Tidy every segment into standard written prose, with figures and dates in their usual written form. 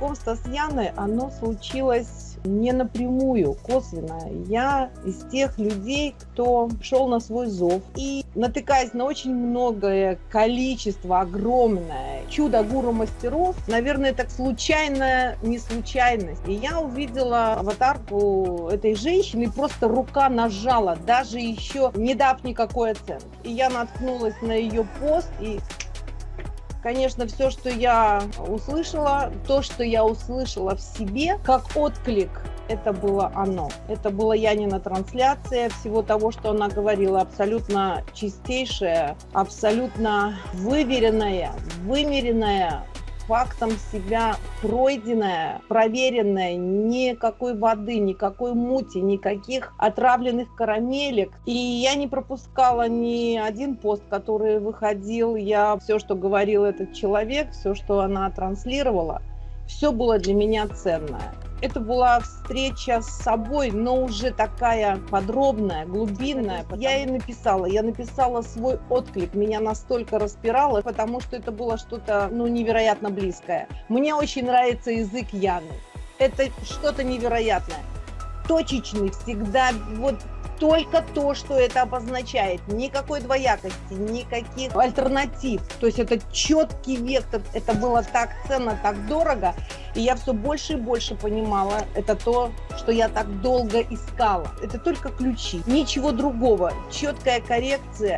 знакомство с Яной, оно случилось не напрямую, косвенно. Я из тех людей, кто шел на свой зов и, натыкаясь на очень многое количество, огромное чудо гуру мастеров, наверное, так случайная не случайность. И я увидела аватарку этой женщины, и просто рука нажала, даже еще не дав никакой оценки. И я наткнулась на ее пост, и конечно, все, что я услышала, то, что я услышала в себе, как отклик, это было оно. Это была Янина трансляция всего того, что она говорила, абсолютно чистейшая, абсолютно выверенная, вымеренная, фактом себя пройденная, проверенная, никакой воды, никакой мути, никаких отравленных карамелек. И я не пропускала ни один пост, который выходил. Я все, что говорил этот человек, все, что она транслировала, все было для меня ценное. Это была встреча с собой, но уже такая подробная, глубинная. Я написала свой отклик. Меня настолько распирало, потому что это было что-то, невероятно близкое. Мне очень нравится язык Яны. Это что-то невероятное. Точечный всегда, вот только то, что это обозначает. Никакой двоякости, никаких альтернатив. То есть это четкий вектор. Это было так ценно, так дорого. И я все больше и больше понимала, это то, что я так долго искала. Это только ключи, ничего другого. Четкая коррекция.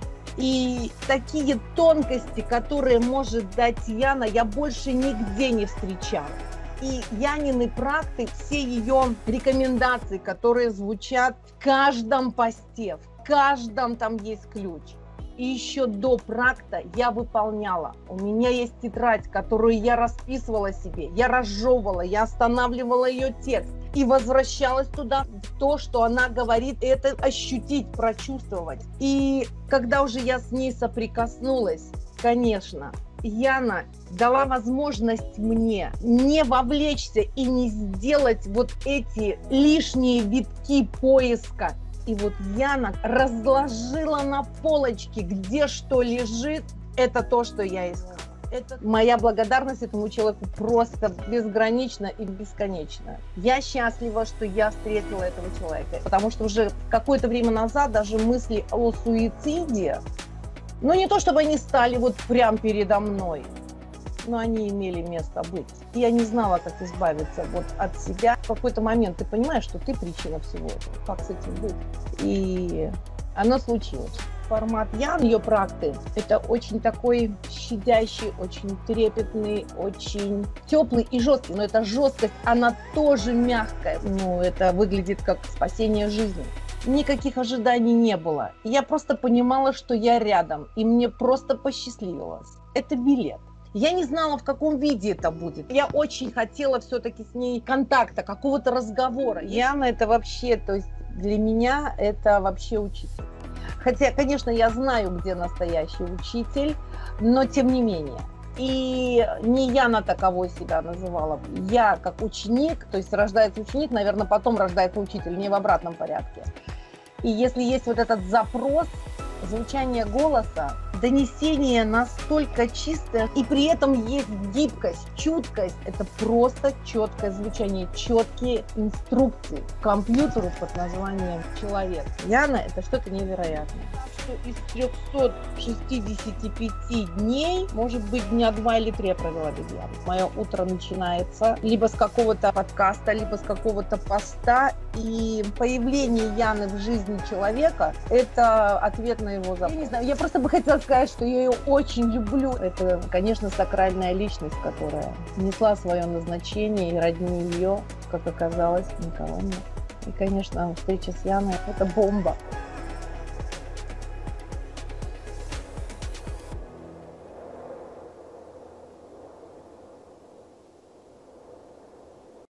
И такие тонкости, которые может дать Яна, я больше нигде не встречала. И Янины практы, все ее рекомендации, которые звучат в каждом посте, в каждом там есть ключ. И еще до практа я выполняла. У меня есть тетрадь, которую я расписывала себе, я разжевывала, я останавливала ее текст и возвращалась туда, в то, что она говорит, это ощутить, прочувствовать. И когда уже я с ней соприкоснулась, конечно, Яна дала возможность мне не вовлечься и не сделать вот эти лишние витки поиска. И вот Яна разложила на полочке, где что лежит, это то, что я искала. Моя благодарность этому человеку просто безгранична и бесконечна. Я счастлива, что я встретила этого человека, потому что уже какое-то время назад даже мысли о суициде, не то чтобы они стали вот прям передо мной, но они имели место быть. Я не знала, как избавиться вот от себя. В какой-то момент ты понимаешь, что ты причина всего этого. Как с этим быть? И оно случилось. Формат Ян, ее практы, это очень такой щадящий, очень трепетный, очень теплый и жесткий. Но эта жесткость, она тоже мягкая. Это выглядит как спасение жизни. Никаких ожиданий не было. Я просто понимала, что я рядом, и мне просто посчастливилось. Это билет. Я не знала, в каком виде это будет. Я очень хотела все-таки с ней контакта, какого-то разговора. Яна это вообще, то есть для меня это вообще учитель. Хотя, конечно, я знаю, где настоящий учитель, но тем не менее. И не Яна таковой себя называла. Я как ученик, то есть рождается ученик, наверное, потом рождается учитель, не в обратном порядке. И если есть вот этот запрос, звучание голоса, донесение настолько чистое, и при этом есть гибкость, чуткость, это просто четкое звучание, четкие инструкции компьютеру под названием «Человек». Яна – это что-то невероятное. Что из 365 дней, может быть, дня 2 или 3 я провела без Яны. Мое утро начинается либо с какого-то подкаста, либо с какого-то поста, и появление Яны в жизни человека – это ответ на его запрос. Я не знаю, я просто бы хотела сказать, что я ее очень люблю. Это, конечно, сакральная личность, которая несла свое назначение, и роднее ее, как оказалось, никого нет. И, конечно, встреча с Яной – это бомба.